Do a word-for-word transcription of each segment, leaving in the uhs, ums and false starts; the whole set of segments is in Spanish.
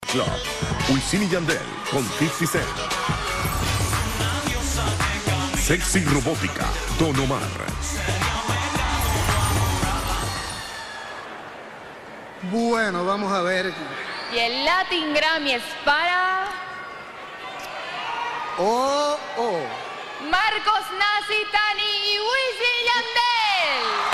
Club, Wisin y Yandel con cincuenta Cent. Sexy Robótica, Don Omar. Bueno, vamos a ver. Y el Latin Grammy es para... Oh, oh. Marcos Nasitani y Wisin y Yandel.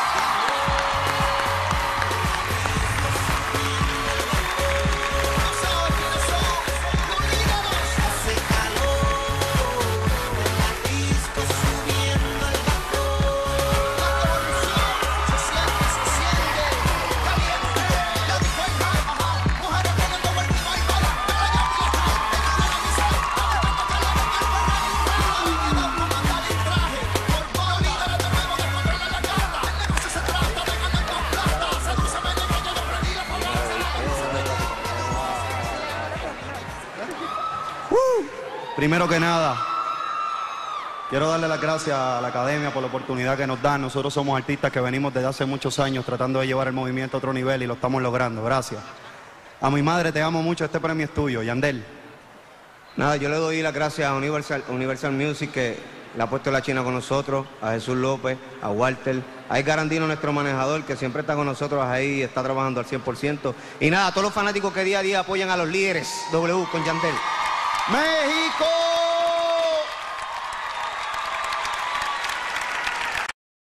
Primero que nada, quiero darle las gracias a la Academia por la oportunidad que nos dan. Nosotros somos artistas que venimos desde hace muchos años tratando de llevar el movimiento a otro nivel y lo estamos logrando. Gracias. A mi madre, te amo mucho, este premio es tuyo, Yandel. Nada, yo le doy las gracias a Universal, Universal Music, que le ha puesto la China con nosotros, a Jesús López, a Walter, a Edgar Andino, nuestro manejador, que siempre está con nosotros ahí y está trabajando al cien por ciento. Y nada, a todos los fanáticos que día a día apoyan a los líderes W con Yandel. ¡México!